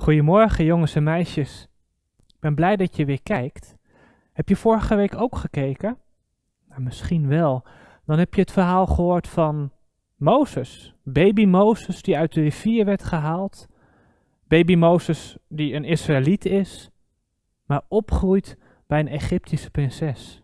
Goedemorgen jongens en meisjes. Ik ben blij dat je weer kijkt. Heb je vorige week ook gekeken? Nou, misschien wel. Dan heb je het verhaal gehoord van Mozes. Baby Mozes die uit de rivier werd gehaald. Baby Mozes die een Israëliet is, maar opgroeit bij een Egyptische prinses.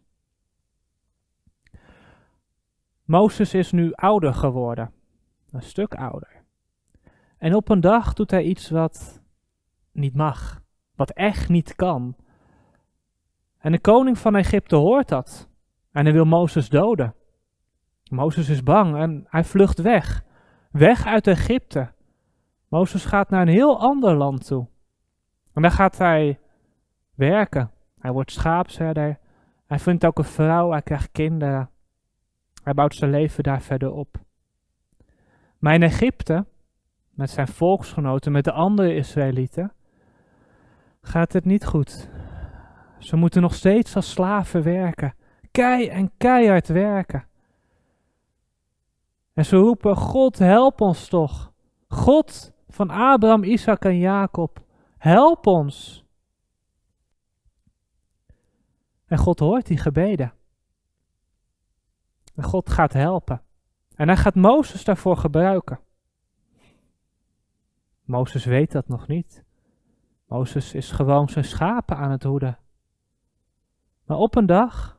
Mozes is nu ouder geworden. Een stuk ouder. En op een dag doet hij iets wat niet mag. Wat echt niet kan. En de koning van Egypte hoort dat. En hij wil Mozes doden. Mozes is bang en hij vlucht weg. Weg uit Egypte. Mozes gaat naar een heel ander land toe. En daar gaat hij werken. Hij wordt schaapsherder. Hij vindt ook een vrouw. Hij krijgt kinderen. Hij bouwt zijn leven daar verder op. Maar in Egypte, met zijn volksgenoten, met de andere Israëlieten, gaat het niet goed. Ze moeten nog steeds als slaven werken. Keihard werken. En ze roepen, God help ons toch. God van Abraham, Isaac en Jacob, help ons. En God hoort die gebeden. En God gaat helpen. En hij gaat Mozes daarvoor gebruiken. Mozes weet dat nog niet. Mozes is gewoon zijn schapen aan het hoeden. Maar op een dag,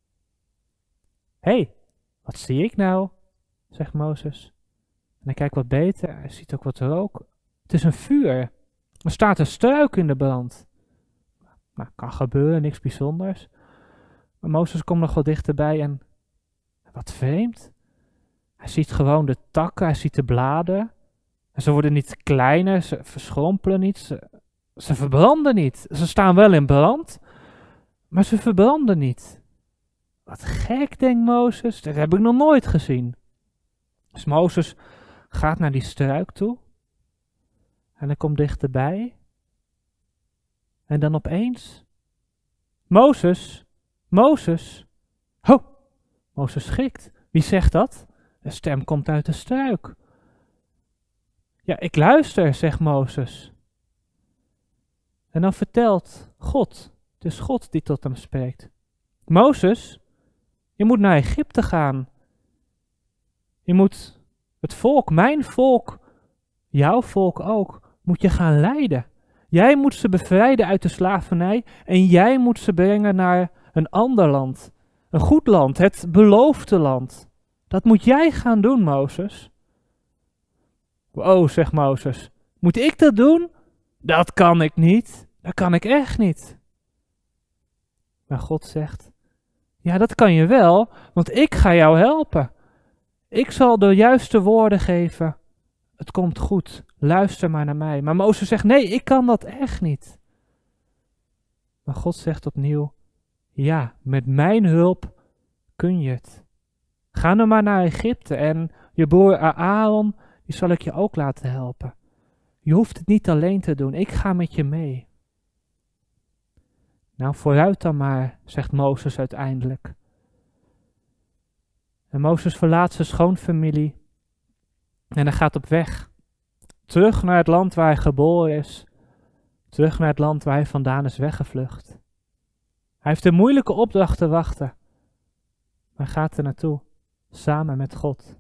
hé, wat zie ik nou? Zegt Mozes. En hij kijkt wat beter, hij ziet ook wat rook. Het is een vuur. Er staat een struik in de brand. Nou, kan gebeuren, niks bijzonders. Maar Mozes komt nog wat dichterbij en wat vreemd. Hij ziet gewoon de takken, hij ziet de bladeren. En ze worden niet kleiner, ze verschrompelen niet, ze verbranden niet. Ze staan wel in brand, maar ze verbranden niet. Wat gek, denkt Mozes, dat heb ik nog nooit gezien. Dus Mozes gaat naar die struik toe. En hij komt dichterbij. En dan opeens, Mozes. Ho, Mozes schrikt. Wie zegt dat? Een stem komt uit de struik. Ja, ik luister, zegt Mozes. En dan vertelt God, het is God die tot hem spreekt. Mozes, je moet naar Egypte gaan. Je moet het volk, mijn volk, jouw volk ook, moet je gaan leiden. Jij moet ze bevrijden uit de slavernij en jij moet ze brengen naar een ander land. Een goed land, het beloofde land. Dat moet jij gaan doen, Mozes. Wow, zegt Mozes. Moet ik dat doen? Dat kan ik niet. Dat kan ik echt niet. Maar God zegt, ja, dat kan je wel, want ik ga jou helpen. Ik zal de juiste woorden geven. Het komt goed, luister maar naar mij. Maar Mozes zegt, nee, ik kan dat echt niet. Maar God zegt opnieuw, ja, met mijn hulp kun je het. Ga nou maar naar Egypte en je broer Aaron, die zal ik je ook laten helpen. Je hoeft het niet alleen te doen, ik ga met je mee. Nou, vooruit dan maar, zegt Mozes uiteindelijk. En Mozes verlaat zijn schoonfamilie en hij gaat op weg. Terug naar het land waar hij geboren is. Terug naar het land waar hij vandaan is weggevlucht. Hij heeft een moeilijke opdracht te wachten. Maar gaat er naartoe, samen met God.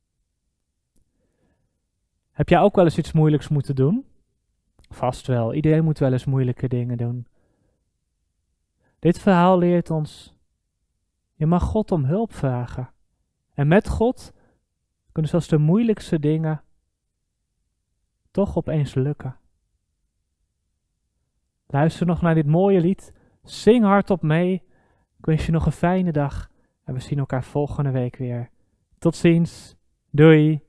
Heb jij ook wel eens iets moeilijks moeten doen? Vast wel, iedereen moet wel eens moeilijke dingen doen. Dit verhaal leert ons, je mag God om hulp vragen. En met God kunnen zelfs de moeilijkste dingen toch opeens lukken. Luister nog naar dit mooie lied, zing hardop mee. Ik wens je nog een fijne dag en we zien elkaar volgende week weer. Tot ziens, doei!